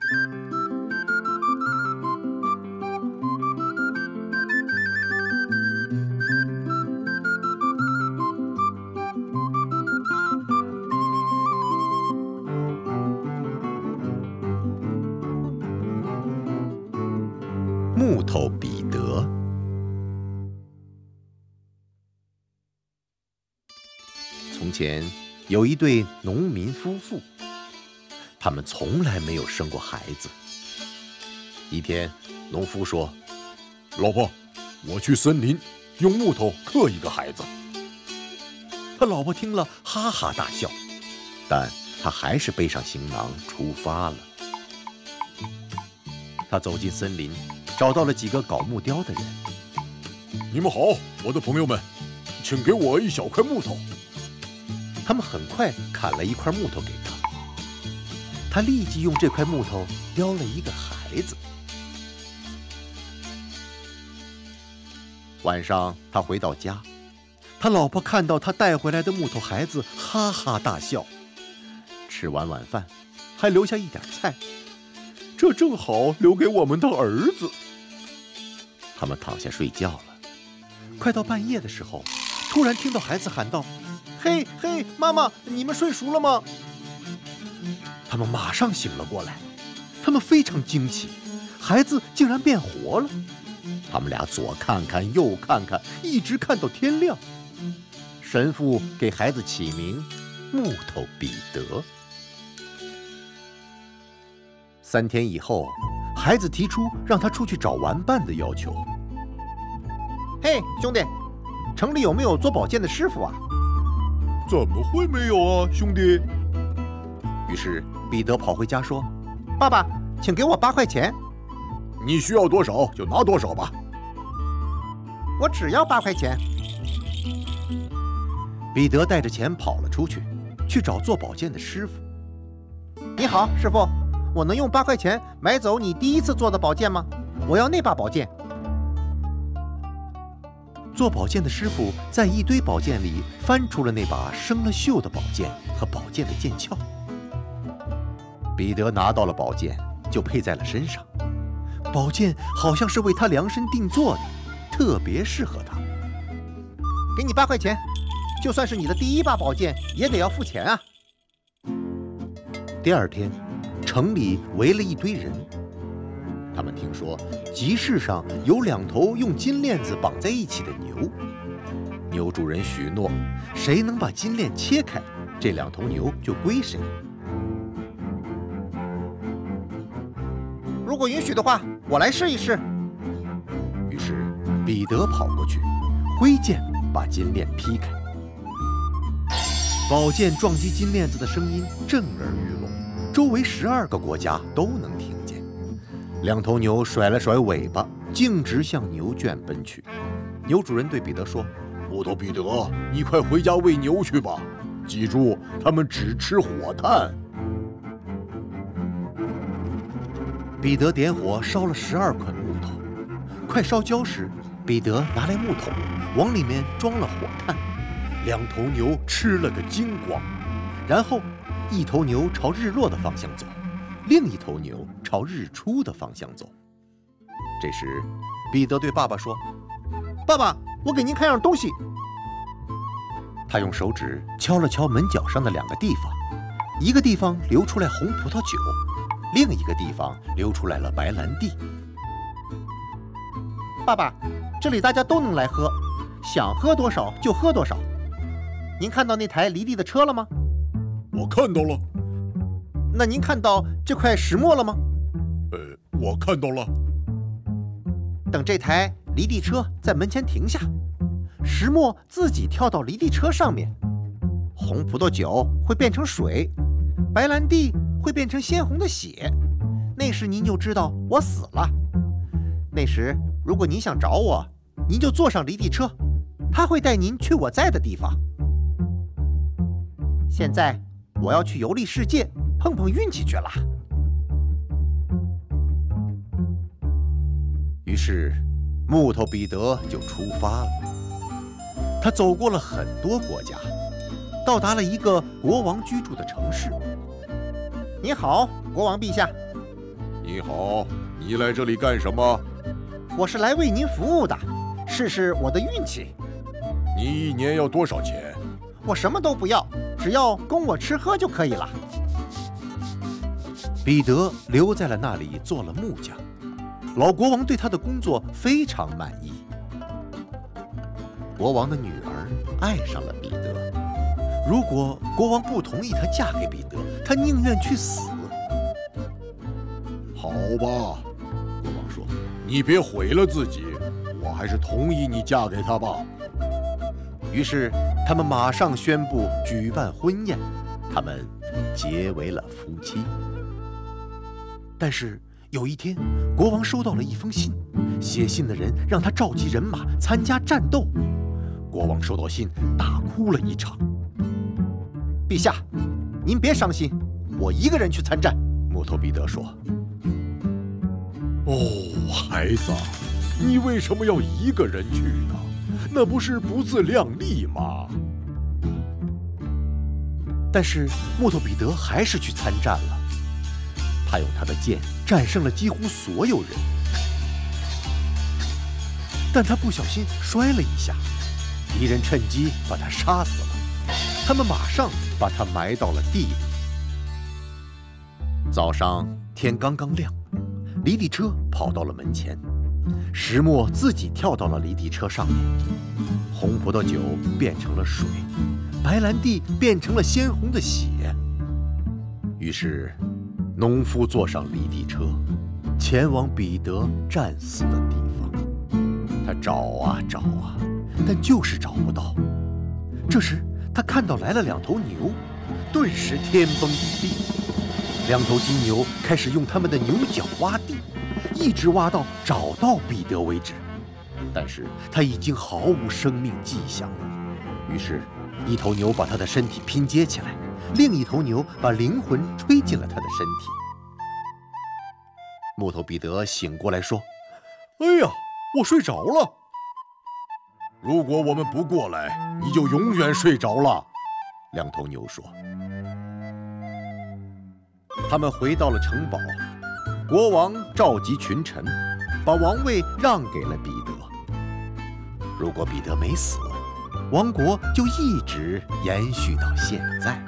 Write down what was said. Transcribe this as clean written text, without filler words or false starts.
木头彼得。从前有一对农民夫妇，他们从来没有生过孩子。一天，农夫说：“ 老婆，我去森林用木头刻一个孩子。” 他老婆听了哈哈大笑，但他还是背上行囊出发了。他走进森林，找到了几个搞木雕的人。 你们好，我的朋友们，请给我一小块木头。 他们很快砍了一块木头给他，他立即用这块木头雕了一个孩子。晚上他回到家，他老婆看到他带回来的木头孩子，哈哈大笑。吃完晚饭，还留下一点菜，这正好留给我们的儿子。他们躺下睡觉了。快到半夜的时候，突然听到孩子喊道：“嘿嘿，妈妈，你们睡熟了吗？”他们马上醒了过来，他们非常惊奇，孩子竟然变活了。他们俩左看看右看看，一直看到天亮。神父给孩子起名木头彼得。3天以后，孩子提出让他出去找玩伴的要求。嘿，兄弟，城里有没有做宝剑的师傅啊？ 怎么会没有啊，兄弟？ 于是彼得跑回家说：“爸爸，请给我8块钱。” 你需要多少就拿多少吧。 我只要8块钱。彼得带着钱跑了出去，去找做宝剑的师傅。你好，师傅，我能用8块钱买走你第一次做的宝剑吗？我要那把宝剑。做宝剑的师傅在一堆宝剑里翻出了那把生了锈的宝剑和宝剑的剑鞘。彼得拿到了宝剑，就佩在了身上。宝剑好像是为他量身定做的，特别适合他。给你8块钱，就算是你的第1把宝剑，也得要付钱啊。第二天，城里围了一堆人。他们听说集市上有2头用金链子绑在一起的牛，牛主人许诺，谁能把金链切开，这2头牛就归谁。如果允许的话，我来试一试。于是彼得跑过去，挥剑把金链劈开。宝剑撞击金链子的声音震耳欲聋，周围12个国家都能听见。2头牛甩了甩尾巴，径直向牛圈奔去。牛主人对彼得说：“ 木头彼得，你快回家喂牛去吧，记住，它们只吃火炭。” 彼得点火烧了12捆木头，快烧焦时，彼得拿来木桶，往里面装了火炭。2头牛吃了个精光，然后1头牛朝日落的方向走，另1头牛朝日出的方向走。这时，彼得对爸爸说：“爸爸，我给您看样东西。”他用手指敲了敲门角上的2个地方，一个地方流出来红葡萄酒，另一个地方流出来了白兰地。爸爸，这里大家都能来喝，想喝多少就喝多少。您看到那台犁地的车了吗？ 我看到了。 那您看到这块石磨了吗？ 我看到了。 等这台犁地车在门前停下，石磨自己跳到犁地车上面，红葡萄酒会变成水，白兰地会变成鲜红的血，那时您就知道我死了。那时如果您想找我，您就坐上犁地车，他会带您去我在的地方。现在我要去游历世界，碰碰运气去了。于是木头彼得就出发了。他走过了很多国家，到达了一个国王居住的城市。你好，国王陛下。 你好，你来这里干什么？ 我是来为您服务的，试试我的运气。 你一年要多少钱？ 我什么都不要，只要供我吃喝就可以了。 彼得留在了那里做了木匠，老国王对他的工作非常满意。国王的女儿爱上了彼得，如果国王不同意她嫁给彼得，她宁愿去死。 好吧，国王说，你别毁了自己，我还是同意你嫁给他吧。 于是他们马上宣布举办婚宴，他们结为了夫妻。但是有一天，国王收到了一封信，写信的人让他召集人马参加战斗。国王收到信，大哭了一场。 陛下，您别伤心，我一个人去参战。 木头彼得说：“ 哦，孩子，你为什么要一个人去呢？那不是不自量力吗？” 但是木头彼得还是去参战了。他用他的剑战胜了几乎所有人，但他不小心摔了一下，敌人趁机把他杀死了。他们马上把他埋到了地里。早上天刚刚亮，离地车跑到了门前，石墨自己跳到了离地车上面，红葡萄酒变成了水，白兰地变成了鲜红的血。于是农夫坐上离地车，前往彼得战死的地方。他找啊找啊，但就是找不到。这时他看到来了2头牛，顿时天崩地裂。2头金牛开始用他们的牛角挖地，一直挖到找到彼得为止。但是他已经毫无生命迹象了。于是一头牛把他的身体拼接起来，另一头牛把灵魂吹进了他的身体。木头彼得醒过来说：“ 哎呀，我睡着了。如果我们不过来，你就永远睡着了。 ”2头牛说。他们回到了城堡，国王召集群臣，把王位让给了彼得。如果彼得没死，王国就一直延续到现在。